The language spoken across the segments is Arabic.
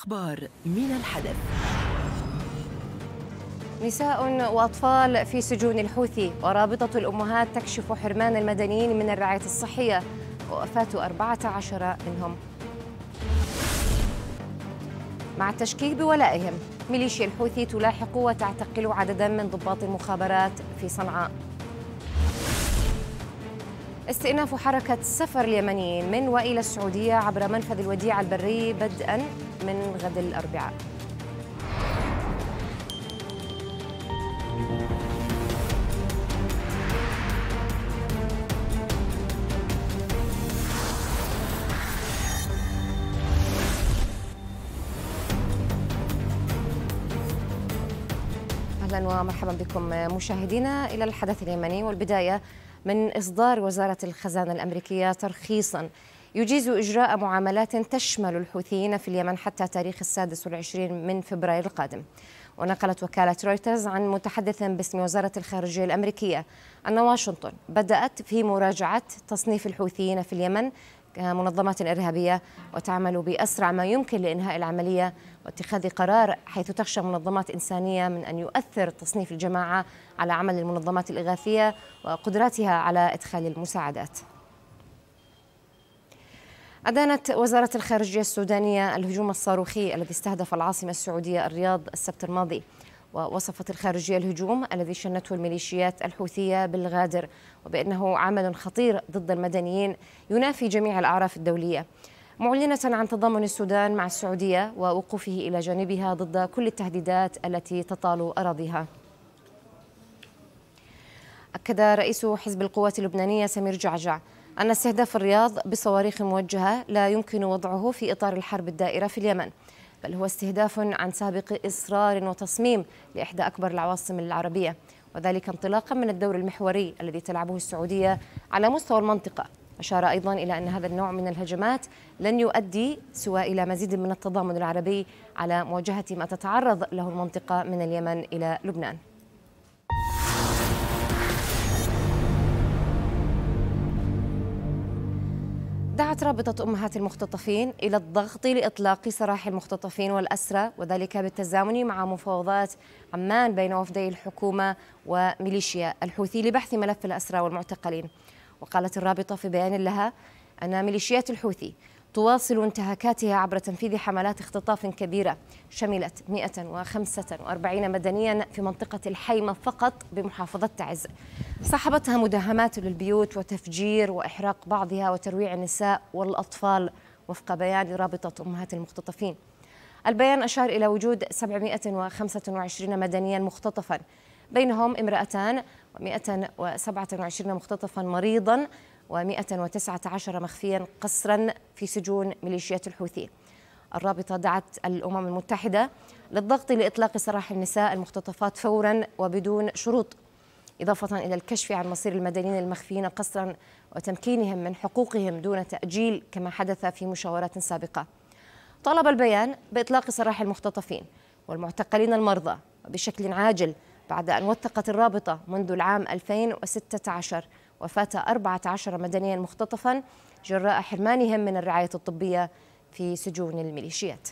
الأخبار من الحدث. نساء وأطفال في سجون الحوثي، ورابطة الأمهات تكشف حرمان المدنيين من الرعاية الصحية، ووفاة 14 منهم. مع التشكيك بولائهم، ميليشيا الحوثي تلاحق وتعتقل عددا من ضباط المخابرات في صنعاء. استئناف حركة سفر اليمنيين من وإلى السعودية عبر منفذ الوديعة البري بدءا من غد الأربعاء. أهلا ومرحبا بكم مشاهدينا إلى الحدث اليمني، والبداية من إصدار وزارة الخزانة الأمريكية ترخيصا يجيز إجراء معاملات تشمل الحوثيين في اليمن حتى تاريخ 26 من فبراير القادم. ونقلت وكالة رويترز عن متحدث باسم وزارة الخارجية الأمريكية أن واشنطن بدأت في مراجعة تصنيف الحوثيين في اليمن كمنظمات إرهابية، وتعمل بأسرع ما يمكن لإنهاء العملية واتخاذ قرار، حيث تخشى منظمات إنسانية من أن يؤثر تصنيف الجماعة على عمل المنظمات الإغاثية وقدراتها على إدخال المساعدات. أدانت وزارة الخارجية السودانية الهجوم الصاروخي الذي استهدف العاصمة السعودية الرياض السبت الماضي، ووصفت الخارجية الهجوم الذي شنته الميليشيات الحوثية بالغادر، وبأنه عمل خطير ضد المدنيين ينافي جميع الأعراف الدولية، معلنة عن تضامن السودان مع السعودية ووقوفه إلى جانبها ضد كل التهديدات التي تطال أراضيها. أكد رئيس حزب القوات اللبنانية سمير جعجع أن استهداف الرياض بصواريخ موجهة لا يمكن وضعه في إطار الحرب الدائرة في اليمن، بل هو استهداف عن سابق إصرار وتصميم لإحدى أكبر العواصم العربية، وذلك انطلاقا من الدور المحوري الذي تلعبه السعودية على مستوى المنطقة. أشار أيضا إلى أن هذا النوع من الهجمات لن يؤدي سوى إلى مزيد من التضامن العربي على مواجهة ما تتعرض له المنطقة من اليمن إلى لبنان. دعت رابطة أمهات المختطفين إلى الضغط لإطلاق سراح المختطفين والأسرى، وذلك بالتزامن مع مفاوضات عمان بين وفدي الحكومة وميليشيا الحوثي لبحث ملف الأسرى والمعتقلين. وقالت الرابطة في بيان لها أن ميليشيات الحوثي تواصل انتهاكاتها عبر تنفيذ حملات اختطاف كبيرة شملت 145 مدنيا في منطقة الحيمة فقط بمحافظة تعز، صاحبتها مداهمات للبيوت وتفجير وإحراق بعضها وترويع النساء والأطفال، وفق بيان رابطة أمهات المختطفين. البيان أشار إلى وجود 725 مدنيا مختطفا، بينهم امرأتان و127 مختطفا مريضا و119 مخفيا قسرا في سجون ميليشيات الحوثي. الرابطة دعت الأمم المتحدة للضغط لإطلاق سراح النساء المختطفات فورا وبدون شروط، إضافة إلى الكشف عن مصير المدنيين المخفيين قسرا وتمكينهم من حقوقهم دون تأجيل كما حدث في مشاورات سابقة. طالب البيان بإطلاق سراح المختطفين والمعتقلين المرضى وبشكل عاجل، بعد أن وثقت الرابطة منذ العام 2016 وفاة 14 مدنيا مختطفا جراء حرمانهم من الرعاية الطبية في سجون الميليشيات.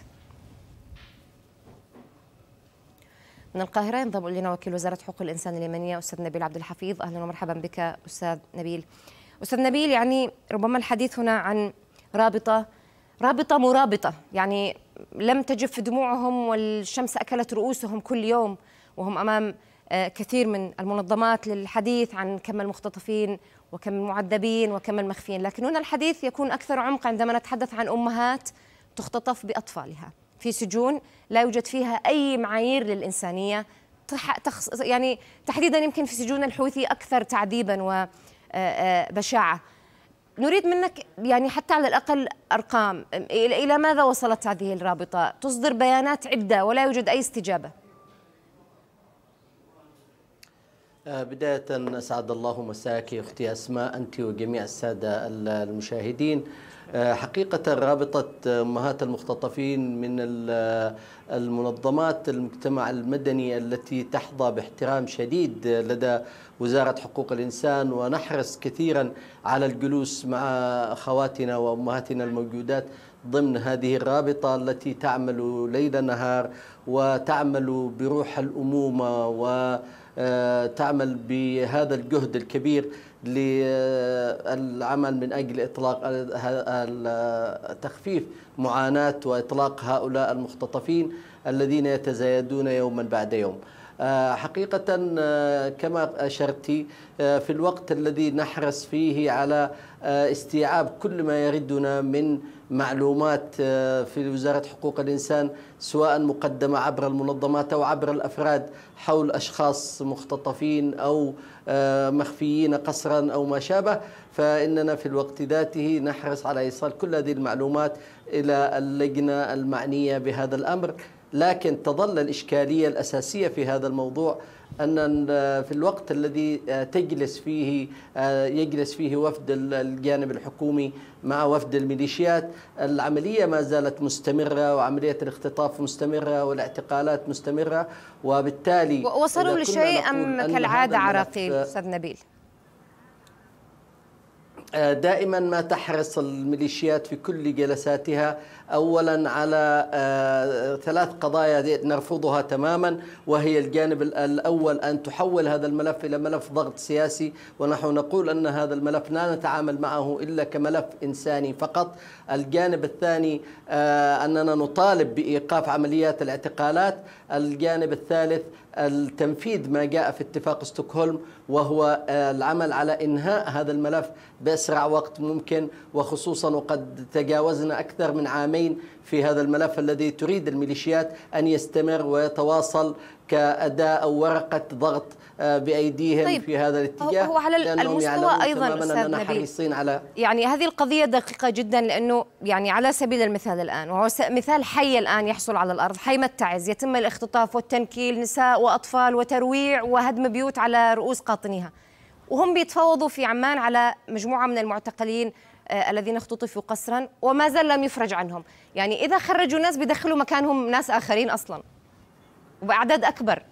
من القاهرة ينضم إلينا وكيل وزارة حقوق الإنسان اليمنية أستاذ نبيل عبد الحفيظ. أهلا ومرحبا بك أستاذ نبيل. أستاذ نبيل، يعني ربما الحديث هنا عن رابطة مرابطة، يعني لم تجف دموعهم والشمس أكلت رؤوسهم كل يوم وهم أمام كثير من المنظمات للحديث عن كم المختطفين وكم المعذبين وكم المخفيين، لكن هنا الحديث يكون أكثر عمق عندما نتحدث عن أمهات تختطف بأطفالها في سجون لا يوجد فيها أي معايير للإنسانية، يعني تحديدا يمكن في سجون الحوثي أكثر تعذيبا وبشاعة. نريد منك يعني حتى على الأقل أرقام، إلى ماذا وصلت هذه الرابطة؟ تصدر بيانات عدة ولا يوجد أي استجابة. بداية أسعد الله مساك أختي أسماء، أنت وجميع السادة المشاهدين. حقيقة رابطة أمهات المختطفين من المنظمات المجتمع المدني التي تحظى باحترام شديد لدى وزارة حقوق الإنسان، ونحرص كثيرا على الجلوس مع أخواتنا وأمهاتنا الموجودات ضمن هذه الرابطة التي تعمل ليل نهار وتعمل بروح الأمومة وتعمل بهذا الجهد الكبير للعمل من أجل إطلاق تخفيف معاناة وإطلاق هؤلاء المختطفين الذين يتزايدون يوما بعد يوم. حقيقة كما أشرت في الوقت الذي نحرص فيه على استيعاب كل ما يردنا من معلومات في وزارة حقوق الإنسان سواء مقدمة عبر المنظمات أو عبر الأفراد حول أشخاص مختطفين أو مخفيين قسرا أو ما شابه، فإننا في الوقت ذاته نحرص على إيصال كل هذه المعلومات إلى اللجنة المعنية بهذا الأمر. لكن تظل الإشكالية الأساسية في هذا الموضوع أن في الوقت الذي يجلس فيه وفد الجانب الحكومي مع وفد الميليشيات، العملية ما زالت مستمرة وعملية الاختطاف مستمرة والاعتقالات مستمرة، وبالتالي وصلوا لشيء أم كالعادة عراقيل أستاذ نبيل؟ دائما ما تحرص الميليشيات في كل جلساتها أولا على 3 قضايا نرفضها تماما، وهي الجانب الأول أن تحول هذا الملف إلى ملف ضغط سياسي، ونحن نقول أن هذا الملف لا نتعامل معه إلا كملف إنساني فقط. الجانب الثاني أننا نطالب بإيقاف عمليات الاعتقالات. الجانب الثالث التنفيذ ما جاء في اتفاق ستوكهولم، وهو العمل على إنهاء هذا الملف بأسرع وقت ممكن، وخصوصا وقد تجاوزنا أكثر من عامين في هذا الملف الذي تريد الميليشيات أن يستمر ويتواصل كأداة أو ورقة ضغط بأيديهم. طيب في هذا الاتجاه هو على المستوى أيضا أستاذ نبيل على يعني هذه القضية دقيقة جدا، لأنه يعني على سبيل المثال الآن، وهو مثال حي الآن يحصل على الأرض، حي متعز يتم الاختطاف والتنكيل نساء وأطفال وترويع وهدم بيوت على رؤوس قاطنيها، وهم بيتفاوضوا في عمان على مجموعة من المعتقلين الذين اختطفوا قسرا وما زال لم يفرج عنهم. يعني إذا خرجوا ناس بيدخلوا مكانهم ناس آخرين أصلا وبأعداد أكبر.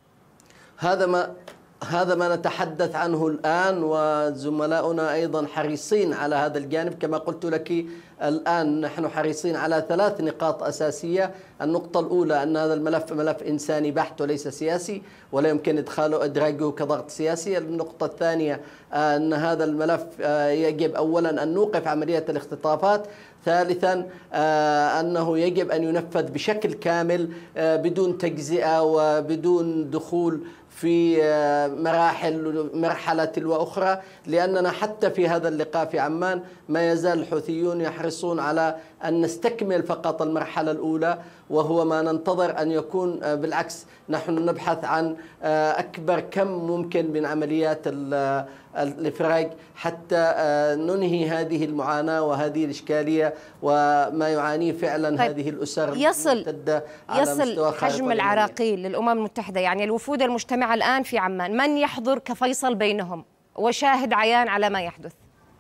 هذا ما نتحدث عنه الآن، وزملاؤنا أيضا حريصين على هذا الجانب. كما قلت لك الآن نحن حريصين على 3 نقاط أساسية. النقطة الأولى أن هذا الملف ملف إنساني بحت وليس سياسي، ولا يمكن إدراجه كضغط سياسي. النقطة الثانية أن هذا الملف يجب أولا أن نوقف عملية الاختطافات. ثالثا أنه يجب أن ينفذ بشكل كامل بدون تجزئة وبدون دخول في مرحلة وأخرى، لأننا حتى في هذا اللقاء في عمان ما يزال الحوثيون يحرصون على أن نستكمل فقط المرحلة الأولى، وهو ما ننتظر أن يكون بالعكس. نحن نبحث عن أكبر كم ممكن من عمليات الإفراج حتى ننهي هذه المعاناة وهذه الإشكالية وما يعانيه فعلا. طيب هذه الأسر يصل حجم العراقيل للأمم المتحدة، يعني الوفود المجتمعة الآن في عمان، من يحضر كفيصل بينهم وشاهد عيان على ما يحدث؟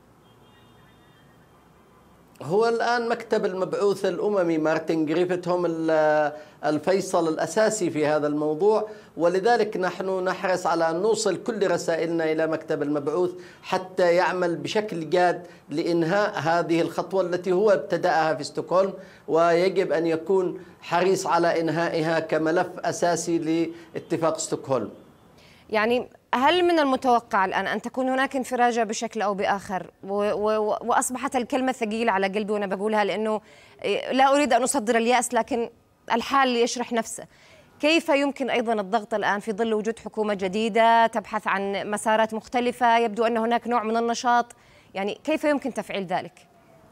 هو الآن مكتب المبعوث الأممي مارتن جريفيث هم الفيصل الأساسي في هذا الموضوع، ولذلك نحن نحرص على أن نوصل كل رسائلنا إلى مكتب المبعوث حتى يعمل بشكل جاد لإنهاء هذه الخطوة التي هو ابتدأها في ستوكهولم، ويجب أن يكون حريص على إنهائها كملف أساسي لاتفاق ستوكهولم. يعني هل من المتوقع الآن أن تكون هناك انفراجة بشكل أو بآخر؟ وأصبحت الكلمة ثقيلة على قلبي وأنا بقولها، لأنه لا أريد أن أصدر اليأس، لكن الحال يشرح نفسه. كيف يمكن أيضا الضغط الآن في ظل وجود حكومة جديدة تبحث عن مسارات مختلفة، يبدو أن هناك نوع من النشاط، يعني كيف يمكن تفعيل ذلك؟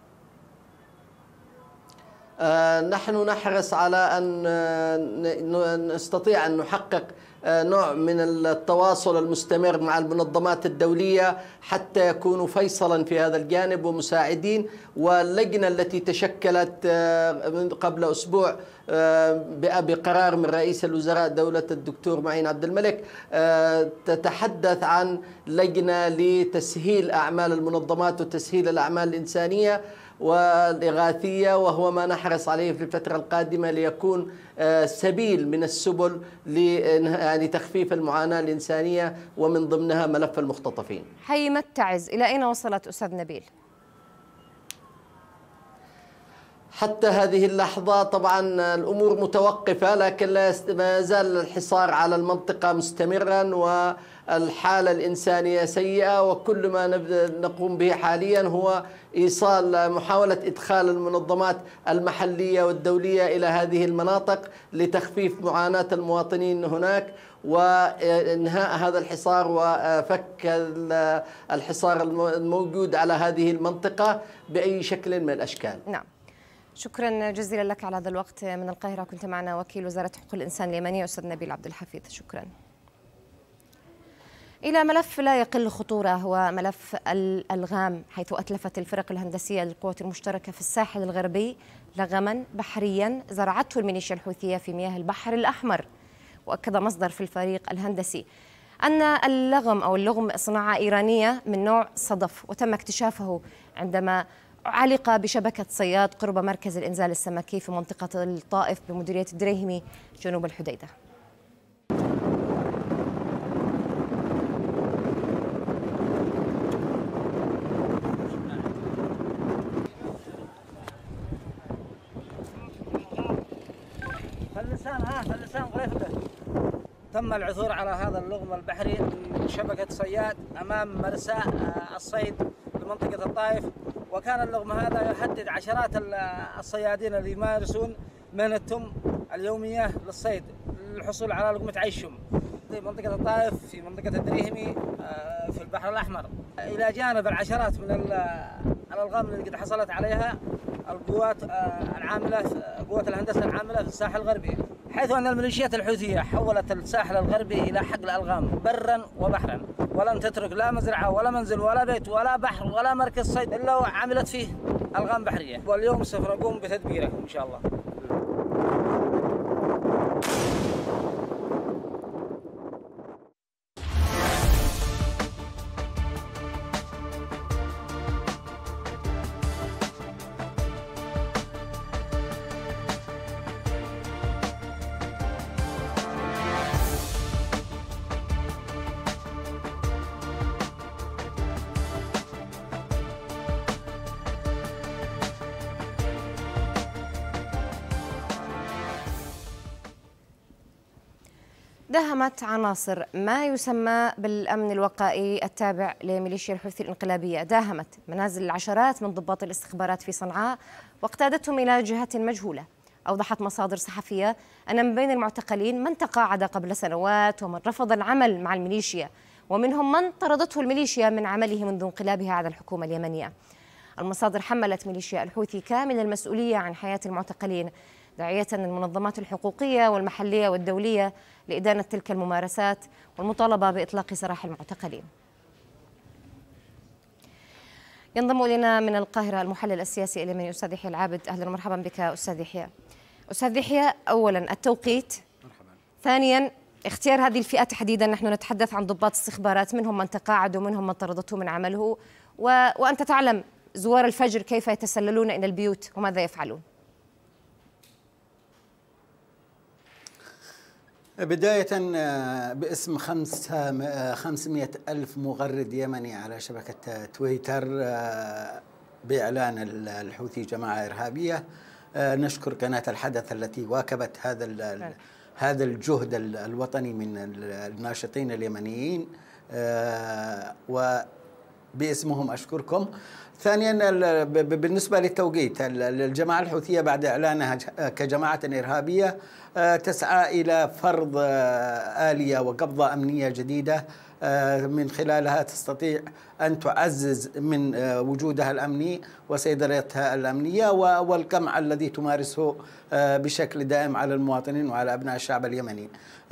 نحن نحرص على أن نستطيع أن نحقق نوع من التواصل المستمر مع المنظمات الدولية حتى يكونوا فيصلا في هذا الجانب ومساعدين. واللجنة التي تشكلت قبل أسبوع بقرار من رئيس الوزراء دولة الدكتور معين عبد الملك تتحدث عن لجنة لتسهيل أعمال المنظمات وتسهيل الأعمال الإنسانية والإغاثية، وهو ما نحرص عليه في الفترة القادمة ليكون سبيل من السبل لتخفيف المعاناة الإنسانية، ومن ضمنها ملف المختطفين. حي متعز إلى أين وصلت أستاذ نبيل؟ حتى هذه اللحظة طبعا الأمور متوقفة، لكن ما يزال الحصار على المنطقة مستمرا، والحالة الإنسانية سيئة، وكل ما نقوم به حاليا هو محاولة إدخال المنظمات المحلية والدولية إلى هذه المناطق لتخفيف معاناة المواطنين هناك، وإنهاء هذا الحصار وفك الحصار الموجود على هذه المنطقة بأي شكل من الأشكال. نعم، شكرا جزيلا لك على هذا الوقت من القاهرة. كنت معنا وكيل وزارة حقوق الإنسان اليمنية أستاذ نبيل عبد الحفيظ، شكرا. إلى ملف لا يقل خطورة، هو ملف الألغام، حيث أتلفت الفرق الهندسية للقوات المشتركة في الساحل الغربي لغما بحريا زرعته الميليشيا الحوثية في مياه البحر الأحمر. وأكد مصدر في الفريق الهندسي أن اللغم أو اللغم صناعة إيرانية من نوع صدف، وتم اكتشافه عندما علق بشبكة صياد قرب مركز الإنزال السمكي في منطقة الطائف بمديرية الدريهمي جنوب الحديدة. تم العثور على هذا اللغم البحري من شبكة صياد أمام مرسى الصيد بمنطقة الطائف، وكان اللغم هذا يحدد عشرات الصيادين اللي يمارسون مهنتهم اليومية للصيد للحصول على لقمة عيشهم في منطقة الطائف في منطقة الدريهمي في البحر الأحمر، إلى جانب العشرات من الألغام اللي قد حصلت عليها القوات العاملة قوات الهندسة العاملة في الساحل الغربي، حيث أن الميليشيات الحوثية حولت الساحل الغربي إلى حقل ألغام برا وبحرا، ولن تترك لا مزرعة ولا منزل ولا بيت ولا بحر ولا مركز صيد إلا وعملت فيه ألغام بحرية، واليوم سوف نقوم بتدبيره إن شاء الله. داهمت عناصر ما يسمى بالأمن الوقائي التابع لميليشيا الحوثي الانقلابية، داهمت منازل العشرات من ضباط الاستخبارات في صنعاء واقتادتهم إلى جهات مجهولة. أوضحت مصادر صحفية أن من بين المعتقلين من تقاعد قبل سنوات ومن رفض العمل مع الميليشيا، ومنهم من طردته الميليشيا من عمله منذ انقلابها على الحكومة اليمنية. المصادر حملت ميليشيا الحوثي كامل المسؤولية عن حياة المعتقلين، داعية المنظمات الحقوقية والمحلية والدولية لإدانة تلك الممارسات والمطالبة بإطلاق سراح المعتقلين. ينضم إلينا من القاهرة المحلل السياسي اليمني أستاذ يحيى العابد. أهلا ومرحبا بك أستاذ يحيى. أستاذ يحيى، أولا التوقيت، مرحبا. ثانيا اختيار هذه الفئة تحديدا، نحن نتحدث عن ضباط استخبارات، منهم من تقاعد ومنهم من طردته من عمله، وأنت تعلم زوار الفجر كيف يتسللون إلى البيوت وماذا يفعلون. بداية باسم 500 ألف مغرد يمني على شبكة تويتر بإعلان الحوثي جماعة إرهابية، نشكر قناة الحدث التي واكبت هذا الجهد الوطني من الناشطين اليمنيين، وباسمهم أشكركم. ثانيا بالنسبة للتوقيت، الجماعة الحوثية بعد إعلانها كجماعة إرهابية تسعى إلى فرض آلية وقبضة أمنية جديدة من خلالها تستطيع أن تعزز من وجودها الأمني وسيطرتها الأمنية والقمع الذي تمارسه بشكل دائم على المواطنين وعلى أبناء الشعب اليمني.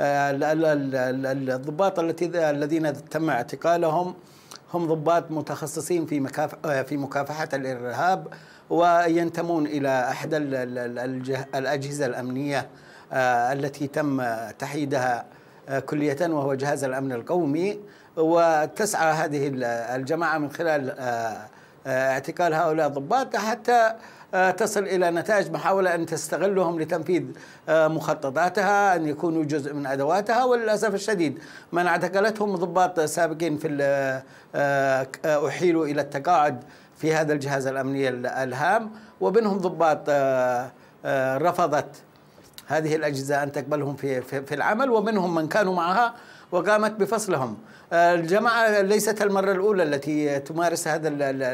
الضباط الذين تم اعتقالهم هم ضباط متخصصين في مكافحة الإرهاب، وينتمون إلى إحدى الأجهزة الأمنية التي تم تحييدها كلية، وهو جهاز الأمن القومي. وتسعى هذه الجماعة من خلال اعتقال هؤلاء الضباط حتى تصل إلى نتائج، محاولة أن تستغلهم لتنفيذ مخططاتها، أن يكونوا جزء من أدواتها. وللأسف الشديد من اعتقلتهم ضباط سابقين أحيلوا إلى التقاعد في هذا الجهاز الأمني الهام، ومنهم ضباط رفضت هذه الأجهزة أن تقبلهم في العمل، ومنهم من كانوا معها وقامت بفصلهم. الجماعة ليست المرة الأولى التي تمارس هذا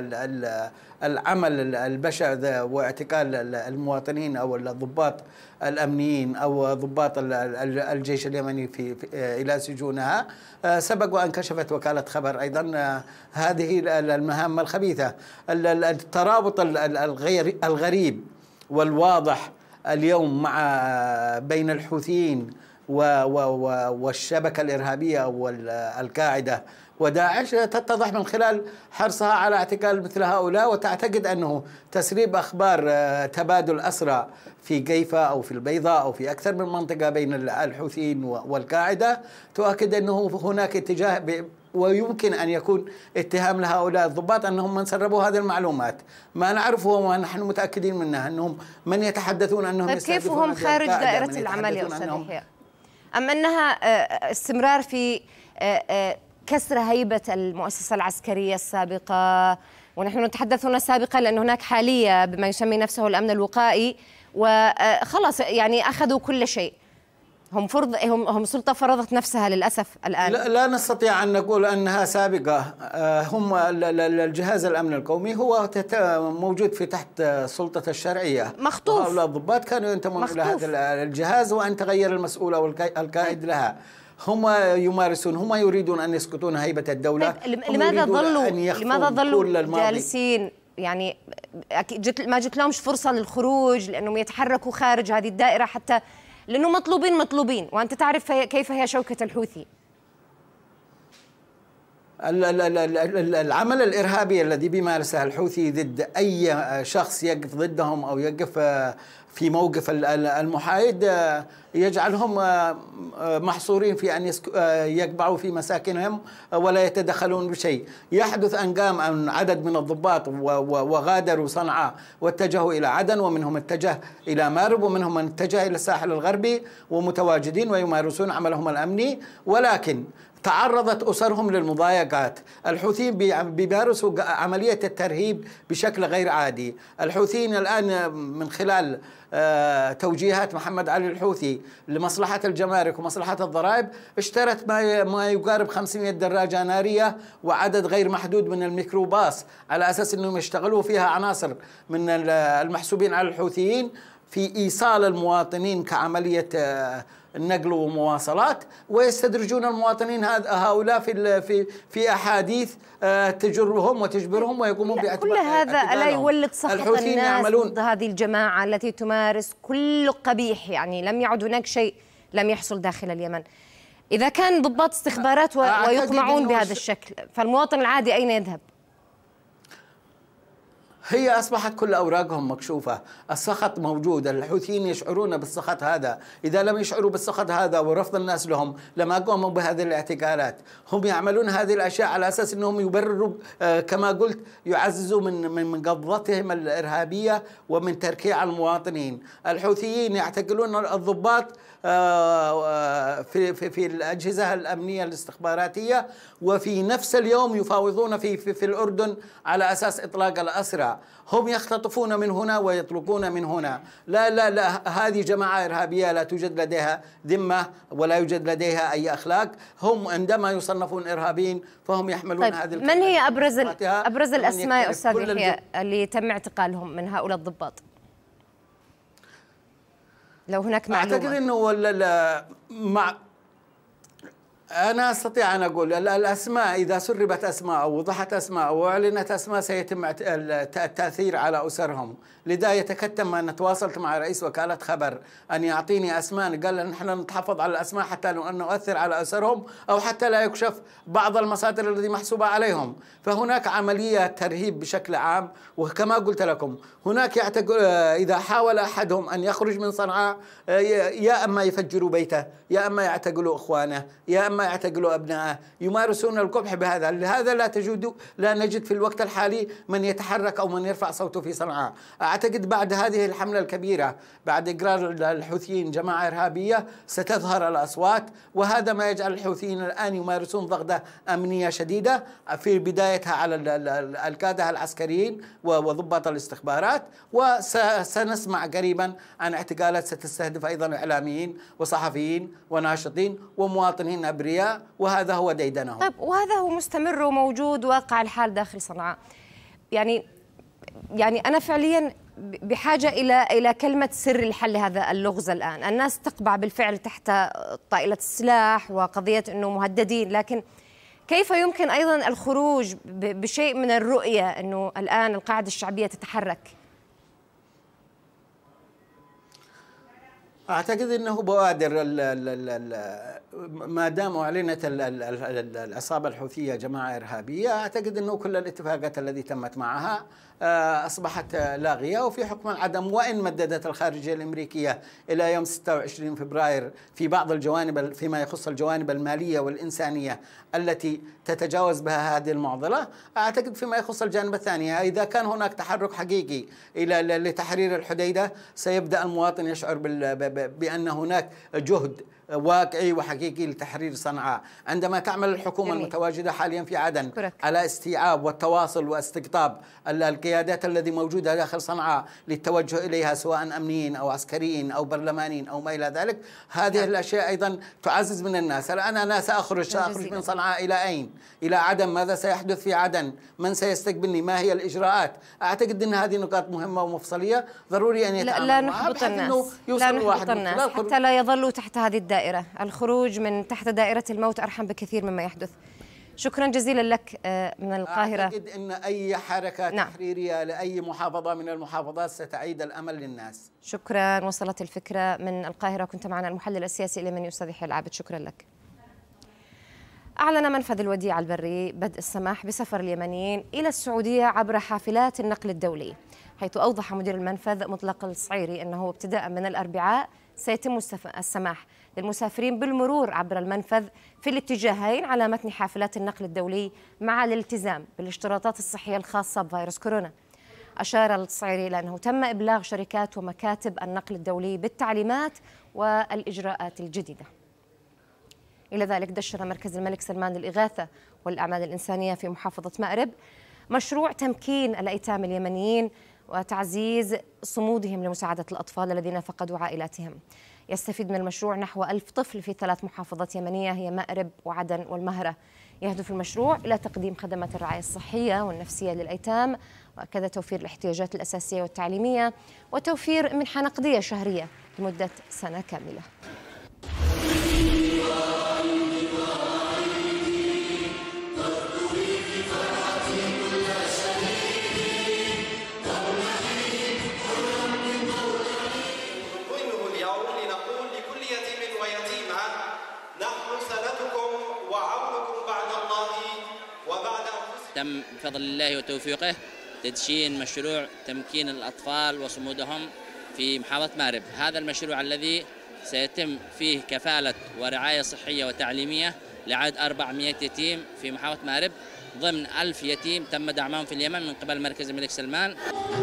العمل البشع واعتقال المواطنين أو الضباط الأمنيين أو ضباط الجيش اليمني إلى سجونها. سبق وأن كشفت وكالة خبر أيضا هذه المهام الخبيثة. الترابط الغريب والواضح اليوم بين الحوثيين والشبكة الإرهابية والقاعدة وداعش تتضح من خلال حرصها على اعتقال مثل هؤلاء، وتعتقد أنه تسريب أخبار تبادل أسرى في قيفة أو في البيضاء أو في أكثر من منطقة بين الحوثيين والقاعدة تؤكد أنه هناك اتجاه، ويمكن أن يكون اتهام لهؤلاء الضباط أنهم من سربوا هذه المعلومات. ما نعرفه ونحن متأكدين منها أنهم من يتحدثون أنهم طيب كيف هم خارج دائرة العمل يا أستاذ يحيى؟ أم أنها استمرار في كسر هيبة المؤسسة العسكرية السابقة؟ ونحن نتحدث هنا سابقا لأن هناك حالية بما يسمي نفسه الأمن الوقائي، وخلاص يعني أخذوا كل شيء. هم سلطة فرضت نفسها للأسف الآن. لا نستطيع أن نقول أنها سابقة. هم الجهاز الأمن القومي هو موجود في تحت سلطة الشرعية، مخطوف. هؤلاء الضباط كانوا ينتمون إلى هذا الجهاز، وأن تغير المسؤول أو القائد لها. هم يمارسون، هم يريدون أن يسقطون هيبة الدولة. لماذا ظلوا جالسين؟ يعني ما جت لهمش فرصة للخروج لأنهم يتحركوا خارج هذه الدائرة، حتى لأنه مطلوبين، وأنت تعرف كيف هي شوكة الحوثي. العمل الإرهابي الذي بيمارسه الحوثي ضد أي شخص يقف ضدهم أو يقف في موقف المحايد يجعلهم محصورين في أن يقبعوا في مساكنهم ولا يتدخلون بشيء. يحدث أن قام عدد من الضباط وغادروا صنعاء واتجهوا إلى عدن، ومنهم اتجه إلى مارب، ومنهم من اتجه إلى الساحل الغربي ومتواجدين ويمارسون عملهم الأمني، ولكن تعرضت أسرهم للمضايقات. الحوثيين بيمارسوا عملية الترهيب بشكل غير عادي. الحوثيين الآن من خلال توجيهات محمد علي الحوثي لمصلحة الجمارك ومصلحة الضرائب اشترت ما يقارب 500 دراجة نارية وعدد غير محدود من الميكروباص، على أساس أنهم يشتغلوا فيها عناصر من المحسوبين على الحوثيين في إيصال المواطنين كعملية النقل ومواصلات، ويستدرجون المواطنين هؤلاء في أحاديث تجرهم وتجبرهم ويقومون كل هذا ألا يولد سخط الناس ضد هذه الجماعة التي تمارس كل قبيح؟ يعني لم يعد هناك شيء لم يحصل داخل اليمن. إذا كان ضباط استخبارات ويقمعون بهذا الشكل، فالمواطن العادي أين يذهب؟ هي أصبحت كل أوراقهم مكشوفة، السخط موجود. الحوثيين يشعرون بالسخط هذا، إذا لم يشعروا بالسخط هذا ورفض الناس لهم لما قاموا بهذه الاعتقالات. هم يعملون هذه الأشياء على أساس أنهم يبرروا كما قلت، يعززوا من قبضتهم الإرهابية ومن تركيع المواطنين. الحوثيين يعتقلون الضباط في الأجهزة الأمنية الاستخباراتية، وفي نفس اليوم يفاوضون في الأردن على أساس إطلاق الأسرى. هم يختطفون من هنا ويطلقون من هنا. لا هذه جماعة إرهابية لا توجد لديها ذمة ولا يوجد لديها أي أخلاق. هم عندما يصنفون إرهابيين فهم يحملون هذه من هي أبرز الأسماء يا أستاذ يحيى اللي تم اعتقالهم من هؤلاء الضباط؟ لو هناك معلومة. أعتقد أنه أنا أستطيع أن أقول الأسماء إذا سربت أسماء أو وضحت أسماء أو أعلنت أسماء سيتم التأثير على أسرهم. لذا يتكتم أن تواصلت مع رئيس وكالة خبر أن يعطيني أسماء، قال نحن نتحفظ على الأسماء حتى أن نؤثر على أسرهم أو حتى لا يكشف بعض المصادر التي محسوبة عليهم. فهناك عملية ترهيب بشكل عام. وكما قلت لكم هناك إذا حاول أحدهم أن يخرج من صنعاء يا أما يفجروا بيته، يا أما يعتقلوا إخوانه، يا أما عندما يعتقلوا أبنائه يمارسون القبح بهذا. لهذا لا نجد في الوقت الحالي من يتحرك أو من يرفع صوته في صنعاء. أعتقد بعد هذه الحملة الكبيرة، بعد إقرار الحوثيين جماعة إرهابية، ستظهر الأصوات، وهذا ما يجعل الحوثيين الآن يمارسون ضغطة أمنية شديدة في بدايتها على القادة العسكريين وضباط الاستخبارات، وسنسمع قريبا عن اعتقالات ستستهدف أيضا إعلاميين وصحفيين وناشطين ومواطنين أبرياء، وهذا هو ديدنهم. طيب، وهذا هو مستمر وموجود واقع الحال داخل صنعاء. يعني أنا فعليا بحاجة إلى كلمة سر لحل هذا اللغز الآن. الناس تقبع بالفعل تحت طائلة السلاح وقضية أنه مهددين، لكن كيف يمكن أيضا الخروج بشيء من الرؤية أنه الآن القاعدة الشعبية تتحرك؟ أعتقد أنه بوادر ما دام أعلنت العصابة الحوثية جماعة إرهابية، أعتقد أنه كل الاتفاقات التي تمت معها أصبحت لاغية وفي حكم العدم. وإن مددت الخارجية الأمريكية إلى يوم 26 فبراير في بعض الجوانب فيما يخص الجوانب المالية والإنسانية التي تتجاوز بها هذه المعضلة، أعتقد فيما يخص الجانب الثاني إذا كان هناك تحرك حقيقي لتحرير الحديدة، سيبدأ المواطن يشعر بأن هناك جهد واقعي وحقيقي لتحرير صنعاء. عندما تعمل الحكومة المتواجدة حاليا في عدن على استيعاب والتواصل واستقطاب القيادات التي موجودة داخل صنعاء للتوجه إليها سواء أمنيين أو عسكريين أو برلمانيين أو ما إلى ذلك، هذه الأشياء أيضا تعزز من الناس. الآن أنا سأخرج من صنعاء إلى أين؟ إلى عدن. ماذا سيحدث في عدن؟ من سيستقبلني؟ ما هي الإجراءات؟ أعتقد أن هذه نقاط مهمة ومفصلية ضروري أن يتعامل لا نحبط الناس، لا نحبط الناس حتى لا يظلوا تحت هذه الدائرة. الخروج من تحت دائرة الموت أرحم بكثير مما يحدث. شكرا جزيلا لك من القاهرة. أعتقد أن أي حركة تحريرية لأي محافظة من المحافظات ستعيد الأمل للناس. شكرا. وصلت الفكرة من القاهرة. كنت معنا المحلل السياسي اليمني أستاذ يحيى العابد، شكرا لك. أعلن منفذ الوديعة البري بدء السماح بسفر اليمنيين إلى السعودية عبر حافلات النقل الدولي، حيث أوضح مدير المنفذ مطلق الصعيري أنه ابتداء من الأربعاء سيتم السماح للمسافرين بالمرور عبر المنفذ في الاتجاهين على متن حافلات النقل الدولي مع الالتزام بالاشتراطات الصحية الخاصة بفيروس كورونا. أشار الصعيري إلى أنه تم إبلاغ شركات ومكاتب النقل الدولي بالتعليمات والإجراءات الجديدة. إلى ذلك دشر مركز الملك سلمان للإغاثة والأعمال الإنسانية في محافظة مأرب مشروع تمكين الأيتام اليمنيين وتعزيز صمودهم لمساعدة الأطفال الذين فقدوا عائلاتهم. يستفيد من المشروع نحو 1000 طفل في 3 محافظات يمنية هي مأرب وعدن والمهرة. يهدف المشروع إلى تقديم خدمات الرعاية الصحية والنفسية للأيتام، وكذا توفير الاحتياجات الأساسية والتعليمية، وتوفير منحة نقدية شهرية لمدة سنة كاملة. تم بفضل الله وتوفيقه تدشين مشروع تمكين الأطفال وصمودهم في محافظة مأرب. هذا المشروع الذي سيتم فيه كفالة ورعاية صحية وتعليمية لعدد 400 يتيم في محافظة مأرب ضمن 1000 يتيم تم دعمهم في اليمن من قبل مركز الملك سلمان.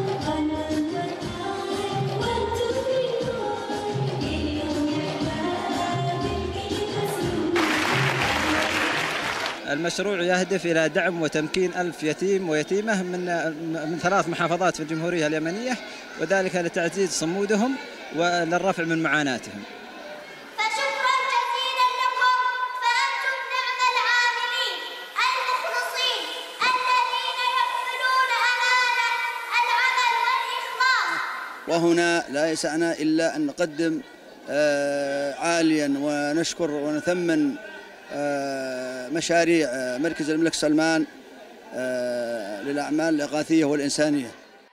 المشروع يهدف إلى دعم وتمكين 1000 يتيم ويتيمة من 3 محافظات في الجمهورية اليمنية، وذلك لتعزيز صمودهم وللرفع من معاناتهم. فشكرا جزيلا لكم، فأنتم نعم العاملين المخلصين الذين يحملون أمانة العمل والإخلاص. وهنا لا يسعنا إلا أن نقدم عاليا ونشكر ونثمن مشاريع مركز الملك سلمان للأعمال الإغاثية والإنسانية.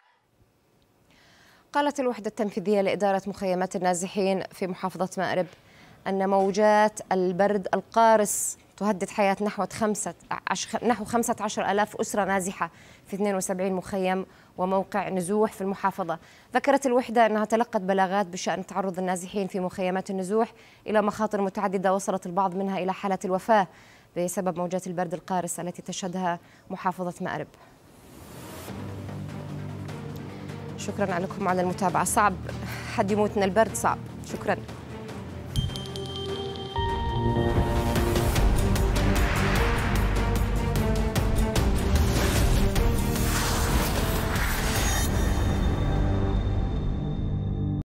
قالت الوحدة التنفيذية لإدارة مخيمات النازحين في محافظة مأرب أن موجات البرد القارس تهدد حياة نحو 15,000 أسرة نازحة في 72 مخيم وموقع نزوح في المحافظة. ذكرت الوحدة أنها تلقت بلاغات بشأن تعرض النازحين في مخيمات النزوح إلى مخاطر متعددة وصلت البعض منها إلى حالة الوفاة بسبب موجات البرد القارس التي تشهدها محافظة مأرب. شكرا لكم على المتابعة. صعب حد يموت من البرد، صعب. شكرا.